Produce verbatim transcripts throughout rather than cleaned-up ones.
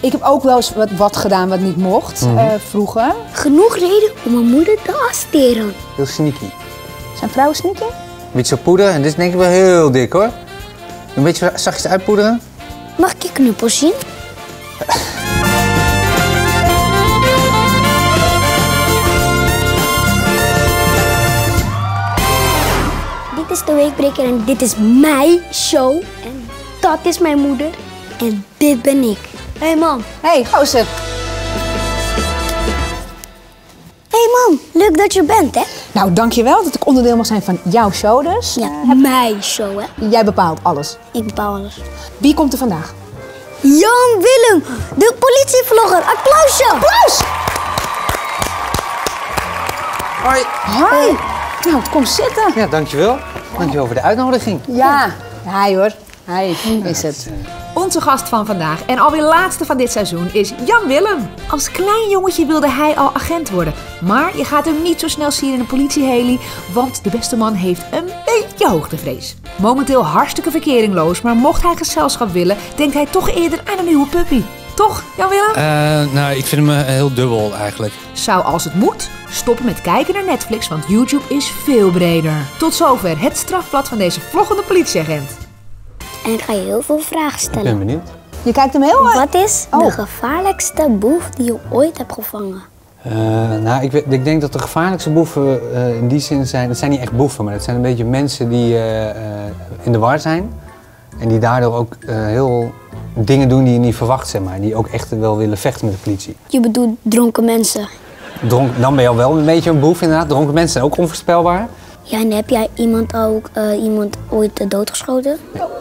Ik heb ook wel eens wat, wat gedaan wat niet mocht, mm-hmm. uh, vroeger. Genoeg reden om mijn moeder te arresteren. Heel sneaky. Zijn vrouwen sneaky? Een beetje zo poederen en dit is denk ik wel heel dik hoor. Een beetje zachtjes uitpoederen. Mag ik je knuppels zien? Dit is de Weekbreker en dit is mijn show. En dat is mijn moeder. En dit ben ik. Hé hey, mam. Hé, hey, gozer. Hé hey, mam, leuk dat je er bent, hè? Nou, dankjewel dat ik onderdeel mag zijn van jouw show dus. Ja, uh, heb... mijn show, hè? Jij bepaalt alles. Ik bepaal alles. Wie komt er vandaag? Jan Willem, de politievlogger. Applausje! Applaus! Hoi. Hoi. Nou, kom zitten. Ja, dankjewel. Dankjewel voor de uitnodiging. Ja, hi hoor. Hi, is het. Onze gast van vandaag en alweer laatste van dit seizoen is Jan Willem. Als klein jongetje wilde hij al agent worden. Maar je gaat hem niet zo snel zien in een politieheli, want de beste man heeft een beetje hoogtevrees. Momenteel hartstikke verkeringloos, maar mocht hij gezelschap willen, denkt hij toch eerder aan een nieuwe puppy. Toch, Jan Willem? Uh, nou, ik vind hem heel dubbel eigenlijk. Zou als het moet stoppen met kijken naar Netflix, want YouTube is veel breder. Tot zover het strafblad van deze vloggende politieagent. En ik ga je heel veel vragen stellen. Ik ben benieuwd. Je kijkt hem heel... Wat is oh. de gevaarlijkste boef die je ooit hebt gevangen? Uh, nou, ik, ik denk dat de gevaarlijkste boeven uh, in die zin zijn... Dat zijn niet echt boeven, maar het zijn een beetje mensen die uh, uh, in de war zijn. En die daardoor ook uh, heel dingen doen die je niet verwacht, zeg maar. Die ook echt wel willen vechten met de politie. Je bedoelt dronken mensen? Dronk, dan ben je al wel een beetje een boef inderdaad. Dronken mensen zijn ook onvoorspelbaar. Ja, en heb jij iemand ook uh, iemand ooit uh, doodgeschoten?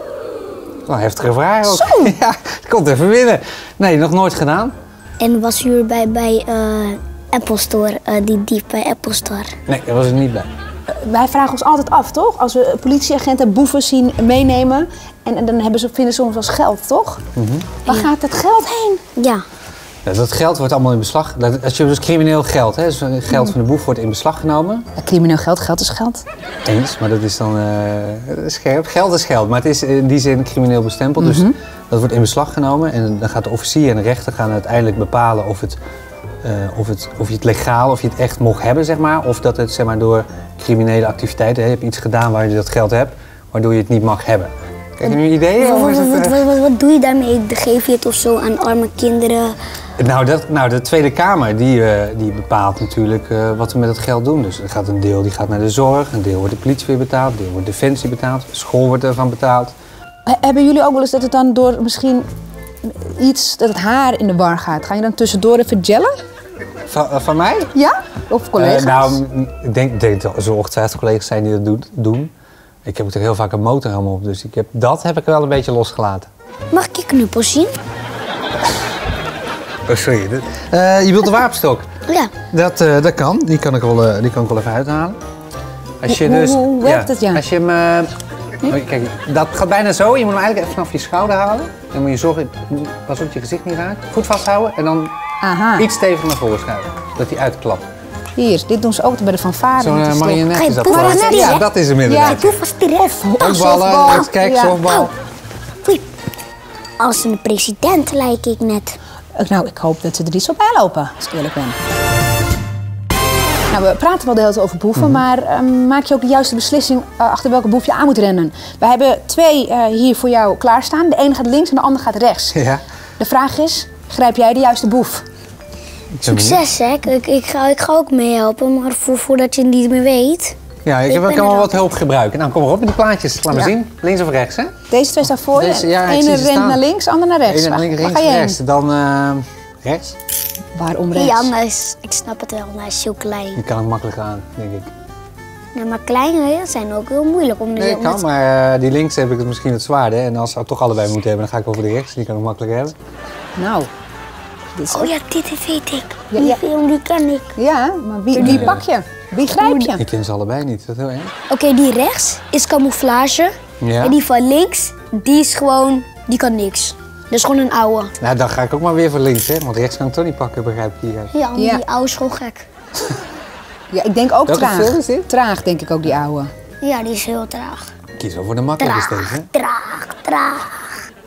Wel, heftige vraag ook. Zo! Ja, het komt even binnen. Nee, nog nooit gedaan. En was u erbij bij uh, Apple Store, uh, die dief bij Apple Store? Nee, daar was ik niet bij. Uh, wij vragen ons altijd af, toch? Als we politieagenten boeven zien meenemen en, en dan hebben ze, vinden ze soms als geld, toch? Mm-hmm. Waar ja. gaat dat geld heen? Ja. Ja, dat geld wordt allemaal in beslag. Dat, als je dus crimineel geld, hè, dus geld van de boef wordt in beslag genomen. Ja, crimineel geld, geld is geld. Eens, maar dat is dan uh, scherp. Geld is geld, maar het is in die zin crimineel bestempeld. Mm-hmm. Dus dat wordt in beslag genomen en dan gaat de officier en de rechter gaan uiteindelijk bepalen of, het, uh, of, het, of je het legaal, of je het echt mocht hebben, zeg maar. Of dat het zeg maar, door criminele activiteiten, hè, je hebt iets gedaan waar je dat geld hebt, waardoor je het niet mag hebben. Kijk, heb je een idee? Wat, wat, wat, wat, wat, wat doe je daarmee? Geef je het of zo aan arme kinderen? Nou, dat, nou, de Tweede Kamer die, uh, die bepaalt natuurlijk uh, wat we met het geld doen. Dus er gaat een deel die gaat naar de zorg, een deel wordt de politie weer betaald, een deel wordt Defensie betaald, de school wordt ervan betaald. Hebben jullie ook wel eens dat het dan door misschien iets, dat het haar in de war gaat? Ga je dan tussendoor even gellen? Van, uh, van mij? Ja? Of collega's? Uh, nou, ik denk, denk dat er zo ongetwijfeld collega's zijn die dat doen. doen. Ik heb natuurlijk heel vaak een motorhelm op, dus ik heb, dat heb ik wel een beetje losgelaten. Mag ik je knuppels zien? Oh, sorry. Uh, je wilt de wapenstok? Ja. Dat, uh, dat kan. Die kan, ik wel, uh, die kan ik wel even uithalen. Als je hoe, dus, hoe, hoe werkt ja, het, ja? Als je hem... Uh, oh, kijk, dat gaat bijna zo. Je moet hem eigenlijk even vanaf je schouder halen. Dan moet je zorgen, pas op dat je gezicht niet raakt. Goed vasthouden en dan Aha. iets steviger naar voren schuiven. Dat hij uitklapt. Hier, dit doen ze ook bij de fanfare. Zo'n uh, marionet is dat. Marionet, ja, dat is hem inderdaad. Ja, vast direct. Softballen, kijk, ja. softbal. Oh. Als een president lijk ik net. Nou, ik hoop dat ze er niet zo bij lopen, als ik eerlijk ben. Nou, we praten wel de hele tijd over boeven, mm-hmm. maar uh, maak je ook de juiste beslissing uh, achter welke boef je aan moet rennen. We hebben twee uh, hier voor jou klaarstaan. De ene gaat links en de andere gaat rechts. Ja. De vraag is, grijp jij de juiste boef? Succes, hè? Ik, ik, ik, ga, ik ga ook meehelpen, maar voor, voordat je het niet meer weet... Ja, ik, ik kan wel wat hulp gebruiken. Nou, kom maar op met die plaatjes. Laat ja. maar zien. Links of rechts, hè? Deze twee staan voor je. Deze, ja, Ene rent staan. naar links, ander naar rechts. Ene naar links, Waar ga je rechts. heen? Dan uh, rechts. Waarom rechts? Ja, maar is, ik snap het wel. Hij is zo klein. Die kan ik makkelijk aan, denk ik. Nee, maar kleine zijn ook heel moeilijk om te Nee, kan, maar uh, die links heb ik het misschien het zwaarder. En als we het toch allebei moeten hebben, dan ga ik over de rechts. Die kan ik makkelijk hebben. Nou. Oh ja, dit weet ik. Ja, die ja. film, die ken ik. Ja, maar wie, wie pak je? Wie grijp je? Ik ken ze allebei niet, dat is heel erg. Oké, okay, die rechts is camouflage. Ja. En die van links, die is gewoon, die kan niks. Dat is gewoon een oude. Nou, dan ga ik ook maar weer voor links, hè? Want rechts kan ik toch niet pakken, begrijp ik hieruit. Ja, ja. die oude is gewoon gek. Ja, ik denk ook Welke traag. film is dit? Traag, denk ik ook, die oude. Ja, die is heel traag. Kies wel voor de makkelijke steeds, hè? Traag, traag.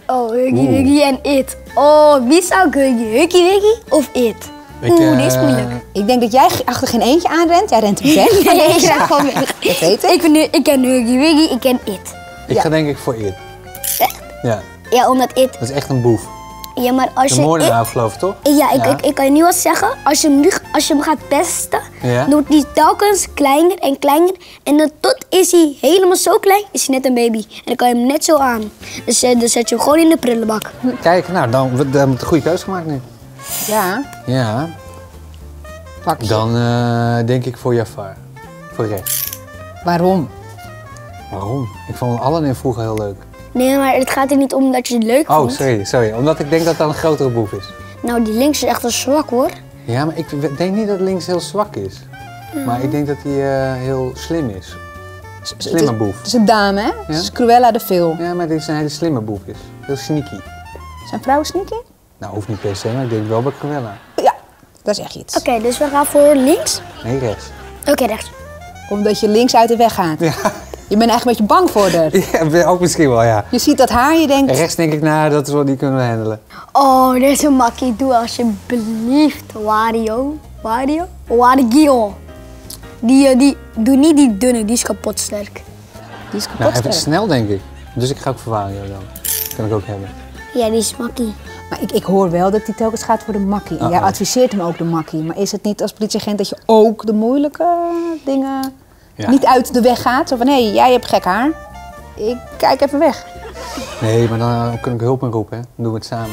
Oh, Huggy Wuggy en It. Oh, wie zou ik Huggy? Huggy Wuggy of It? Ik, Oeh, eh, dit is moeilijk. Ik denk dat jij achter geen eentje aanrent. Jij rent hem weg. Nee, ik ga gewoon weg. Dat weet ik. Ik, ben, nu- ik ken Huggy Wuggy, ik ken It. Ik Ja. ga denk ik voor It. Echt? Ja, Ja, omdat It... dat is echt een boef. Ja, maar als De je... moordenaar geloof ik, toch? Ja, ik, Ik, ik kan je nu wat zeggen. Als je hem, nu, als je hem gaat pesten, Ja. dan wordt hij telkens kleiner en kleiner. En dan tot is hij helemaal zo klein, is hij net een baby. En dan kan je hem net zo aan. Dus eh, dan zet je hem gewoon in de prullenbak. Kijk, nou, dan, dan hebben we een goede keuze gemaakt nu. Ja, Ja, pak je. dan eh, denk ik voor Jafar. Voor rechts. Waarom? Waarom? Ik vond Aladdin vroeger heel leuk. Nee, maar het gaat er niet om dat je het leuk Oh, vindt. sorry, sorry. Omdat ik denk dat dat een grotere boef is. Nou, die links is echt wel zwak hoor. Ja, maar ik denk niet dat links heel zwak is. Maar ik denk dat hij eh, heel slim is. Slimme Het is- boef. Het is een dame, hè? Het is Cruella de Vil. Ja, maar dit is een hele slimme boef is. Heel sneaky. Zijn vrouwen sneaky? Nou, hoeft niet per se, maar ik denk wel bij Cruella. Ja, dat is echt iets. Oké, dus we gaan voor links. Nee, rechts. Oké, rechts. Omdat je links uit de weg gaat. Ja, Je bent eigenlijk een beetje bang voor haar. ja ook misschien wel, ja. Je ziet dat haar, je denkt... En rechts denk ik, nou, dat is wel, die kunnen we handelen. Oh, dit is een makkie. Doe alsjeblieft. Wario. Wario? Wario. Die, eh, die, doe niet die dunne, die is kapot sterk. Die is kapot Nou, even sterk. snel denk ik. Dus ik ga ook voor Wario dan. Dat kan ik ook hebben. Ja, die is makkie. Maar ik, ik hoor wel dat hij telkens gaat voor de makkie. En jij Uh-oh. adviseert hem ook de makkie. Maar is het niet als politieagent dat je ook de moeilijke dingen Ja. niet uit de weg gaat? Zo van, hé, jij hebt gek haar. Ik kijk even weg. Nee, maar dan uh, kan ik hulp inroepen, hè. Dan doen we het samen.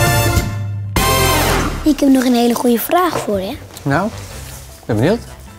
Ik heb nog een hele goede vraag voor je. Nou, ben benieuwd.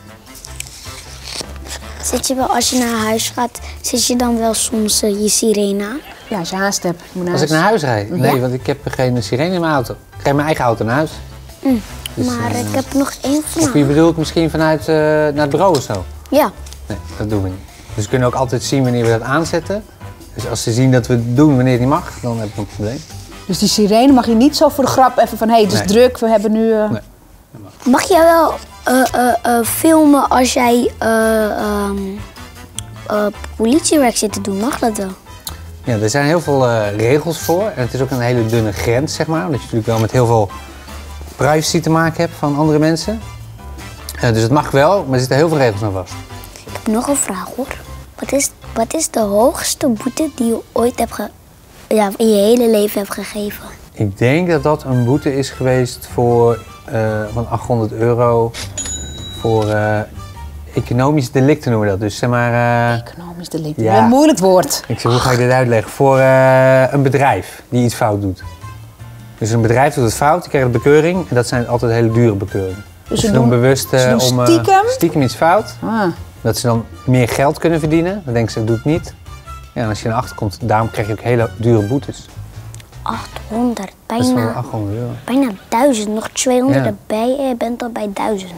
Zit je wel, als je naar huis gaat, zit je dan wel soms eh, je sirene aan? Ja, als je haast hebt. Moet naar Als ik huis. naar huis rijd? Nee, want ik heb geen sirene in mijn auto. Ik rijd mijn eigen auto naar huis. Dus, maar eh, ik heb nog één Of vraag. je bedoelt misschien vanuit uh, naar het bureau of zo? Ja. Nee, dat doen we niet. Dus we kunnen ook altijd zien wanneer we dat aanzetten. Dus als ze zien dat we het doen wanneer het niet mag, dan heb ik een probleem. Dus die sirene mag je niet zo voor de grap even van, hé, hey, het is Nee. druk, we hebben nu... eh, Nee. Mag jij wel eh, eh, eh, filmen als jij eh, ehm, eh, politiewerk zit te doen? Mag dat wel? Ja, er zijn heel veel eh, regels voor. En het is ook een hele dunne grens, zeg maar. Omdat je natuurlijk wel met heel veel privacy te maken hebt van andere mensen. Eh, dus het mag wel, maar er zitten heel veel regels aan vast. Ik heb nog een vraag hoor. Wat is, wat is de hoogste boete die je ooit hebt ge, ja, in je hele leven hebt gegeven? Ik denk dat dat een boete is geweest voor eh, van achthonderd euro voor eh, economisch delicten noemen we dat. Dus zeg maar, eh, Economisch delict. Ja. Een moeilijk woord. ik zeg, hoe ga ik dit uitleggen? Voor eh, een bedrijf die iets fout doet. Dus een bedrijf doet het fout, die krijgt een bekeuring. En dat zijn altijd hele dure bekeuringen. Dus ze ze doen doen- bewust eh, ze doen om eh, stiekem? stiekem iets fout. Ah. Dat ze dan meer geld kunnen verdienen. Dan denken ze, doe het niet. Ja, en als je naar achter komt, daarom krijg je ook hele dure boetes. achthonderd, Dat is wel bijna, achthonderd euro. bijna duizend. Nog tweehonderd Ja. erbij en je bent al bij duizend.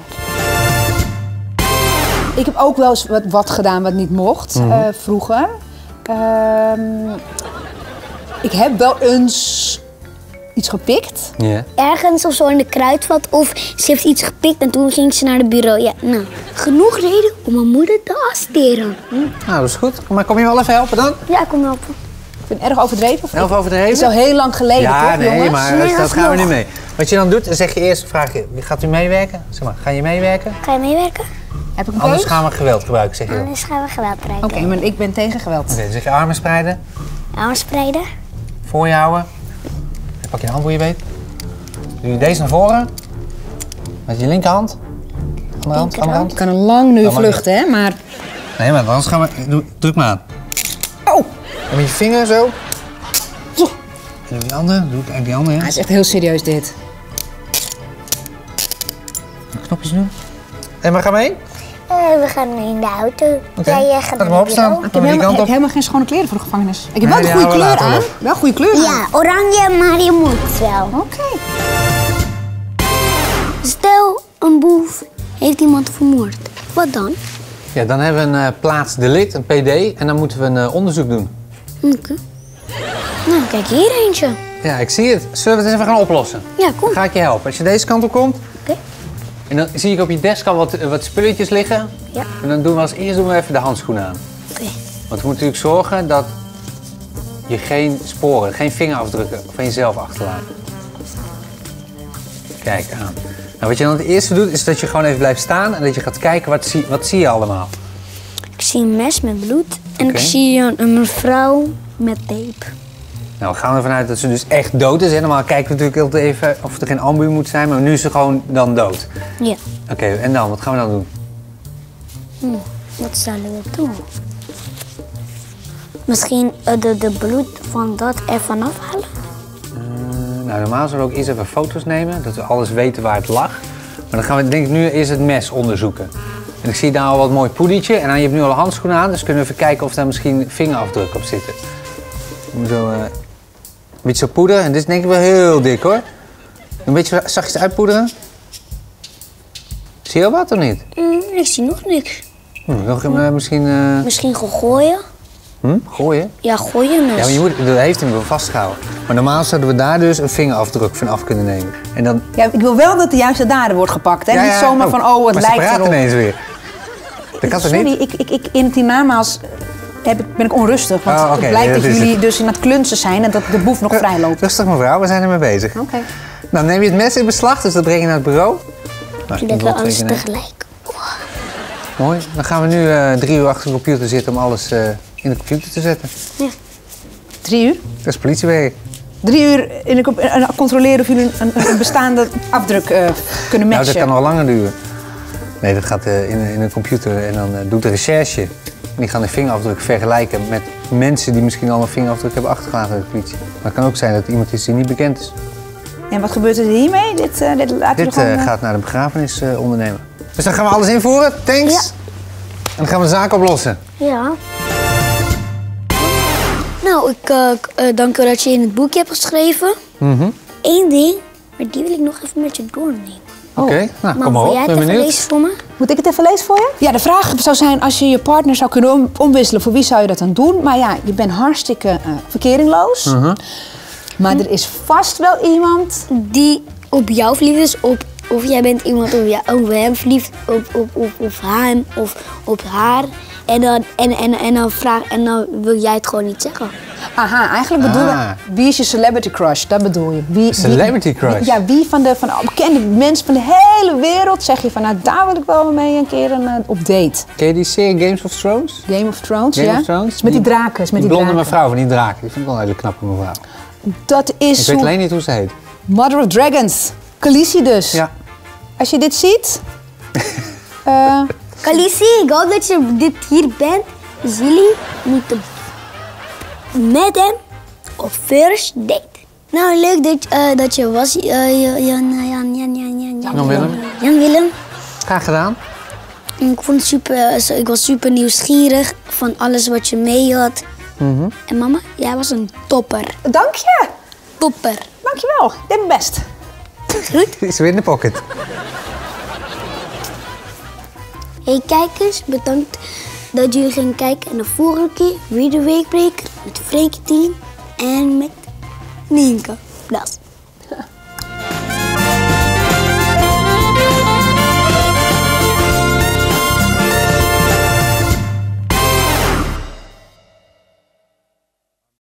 Ik heb ook wel eens wat, wat gedaan wat niet mocht, Mhm. eh, vroeger. Ehm, ik heb wel eens iets gepikt. Ja. Ergens of zo in de kruidvat of ze heeft iets gepikt en toen ging ze naar het bureau. Ja, nou, genoeg reden om mijn moeder te arresteren. Nou, dat is goed. Maar kom je wel even helpen dan? Ja, kom op. Ik vind het erg overdreven. Of Elf Het overdreven? is al heel lang geleden, Ja, toch, nee, jongens? maar Nee, dat, dat is gaan we nog. niet mee. Wat je dan doet, dan zeg je eerst, vraag je, gaat u meewerken? Zeg maar, ga je meewerken? Ga je meewerken? Heb ik een Anders keus? gaan we geweld gebruiken, zeg je dan. Oké, Anders gaan we geweld Oké, gebruiken. maar ik ben tegen geweld. dan zeg je armen spreiden, Armen spreiden. voor je houden. Dan pak je een hand voor je weet. Doe je deze naar voren. Met je linkerhand. Andere hand, andere hand. Ik kan een lang nu Dat mag vluchten, hè, maar... Nee, maar anders gaan we, doe, druk maar aan. Oh, En met je vinger zo. Zo. En doe die andere, doe ik die andere. het is echt heel serieus dit. Knopjes doen. En waar gaan we heen? Eh, we gaan in de auto. Oké. Jij eh, gaat Laat naar hem het opstaan. bureau. Ik heb die helemaal, kant op. helemaal geen schone kleren voor de gevangenis. Ik heb Nee, wel de die goede houden we kleur later aan. Wel goede kleur aan. Ja, oranje, maar je moet wel. Oké. Stel, een boef heeft iemand vermoord. Wat dan? Ja, dan hebben we een uh, plaatsdelict, een P D. En dan moeten we een uh, onderzoek doen. Oké. Nou, kijk hier eentje. Ja, ik zie het. Zullen we het eens even gaan oplossen? Ja, kom. Dan ga ik je helpen. Als je deze kant op komt. Oké. En dan zie ik op je desk al wat, wat spulletjes liggen. Ja. En dan doen we als eerst doen we even de handschoenen aan. Oké. Want we moeten natuurlijk zorgen dat je geen sporen, geen vingerafdrukken van jezelf achterlaten. Kijk aan. Nou, wat je dan het eerste doet, is dat je gewoon even blijft staan en dat je gaat kijken, wat zie, wat zie je allemaal? Ik zie een mes met bloed en Oké. ik zie een, een mevrouw met tape. Nou, we gaan ervan uit dat ze dus echt dood is. Hè? Normaal kijken we natuurlijk altijd even of er geen ambu moet zijn, maar nu is ze gewoon dan dood. Ja. Oké, en dan? Wat gaan we dan doen? Hm, wat zullen we doen? Misschien uh, de, de bloed van dat ervan afhalen? Uh, nou, normaal zouden we ook eerst even foto's nemen, dat we alles weten waar het lag. Maar dan gaan we denk ik nu eerst het mes onderzoeken. En ik zie daar al wat mooi poedertje en dan, je hebt nu al een handschoen aan, dus kunnen we even kijken of daar misschien vingerafdrukken op zitten. We moeten zo, uh, een beetje zo poederen en dit is denk ik wel heel dik hoor. Een beetje zachtjes uitpoederen. Zie je al wat of niet? Mm, ik zie nog niks. Hm, nog uh, misschien... Uh... Misschien gewoon gooien? Hm? Gooien? Ja, gooien mes. Ja, maar je moet, dat heeft hem wel vastgehouden. Maar normaal zouden we daar dus een vingerafdruk van af kunnen nemen. En dan... Ja, ik wil wel dat de juiste dader wordt gepakt. Hè? Ja, ja, Niet zomaar ook. van, oh, het maar lijkt ze praten erop. ineens weer. Dat kan toch Sorry, niet? ik, ik, ik, in het hiernamaals heb ik, ben ik onrustig. Want Oh, oké, het blijkt ja, dat dat is jullie het. dus aan het klunsen zijn en dat de boef nog vrij loopt. Rustig mevrouw, we zijn ermee bezig. Oké. Nou, neem je het mes in beslag, dus dat breng je naar het bureau. Nou, ik Dat doe we wel alles twee keer nee. tegelijk. Mooi. Dan gaan we nu uh, drie uur achter de computer zitten om alles uh, in de computer te zetten. Ja. Drie uur? Dat is politiewerk. Drie uur in de, comp- en controleren of jullie een, een bestaande afdruk uh, kunnen Nou, matchen. dat kan nog langer duren. Nee, dat gaat uh, in, in een computer en dan uh, doet de recherche. En die gaan de vingerafdruk vergelijken met mensen die misschien al een vingerafdruk hebben achtergelaten bij de politie. Maar het kan ook zijn dat het iemand is die niet bekend is. En wat gebeurt er hiermee? Dit, uh, dit laten we Dit gewoon, uh, uh, gaat naar de begrafenisondernemer. Uh, dus dan gaan we alles invoeren. Thanks. Ja. En dan gaan we de zaak oplossen. Ja. Nou, ik uh, uh, dank u dat je in het boekje hebt geschreven. Mm-hmm. Eén ding, maar die wil ik nog even met je doornemen. Oké, okay. nou Maar kom maar wil op. jij Ben het even benieuwd. lezen voor me? Moet ik het even lezen voor je? Ja, de vraag zou zijn, als je je partner zou kunnen om, omwisselen, voor wie zou je dat dan doen? Maar ja, je bent hartstikke uh, verkeringloos. Uh-huh. Maar er is vast wel iemand... Die op jou verliefd is, op, of jij bent iemand op, jou, op hem verliefd, op, op, op, op hem of op haar. En dan, en, en, en, dan vraag, en dan wil jij het gewoon niet zeggen. Aha, eigenlijk bedoel Ah. je, wie is je celebrity crush? Dat bedoel je. Wie, Celebrity wie- crush? wie- ja, wie van de, van de bekende mensen van de hele wereld zeg je van, nou daar wil ik wel mee een keer een, uh, op date. Ken je die serie Games of Thrones? Game of Thrones, Game ja? of Thrones? Is met die draken. Is met die die blonde draken. mevrouw van die draken. Die vind ik wel een hele knappe mevrouw. Dat is Ik weet hoe- alleen niet hoe ze heet. Mother of Dragons. Khaleesi dus. Ja. Als je dit ziet... uh, Khaleesi, ik hoop dat je dit hier bent. Dus jullie moeten met hem op first date. Nou, leuk dat, uh, dat je was, uh, Jan, Jan, Jan, Jan, Jan, Jan, Jan Willem. Jan Willem. Graag gedaan. Ik, vond het super, uh, ik was super nieuwsgierig van alles wat je mee had. Mm-hmm. En mama, jij was een topper. dank je. Topper. Dankjewel. Ik deed mijn best. Die is weer in de pocket. Hey kijkers, bedankt dat jullie gaan kijken. En de volgende keer weer de Weekbreaker met Frenkie Tien en met Nienke. Das.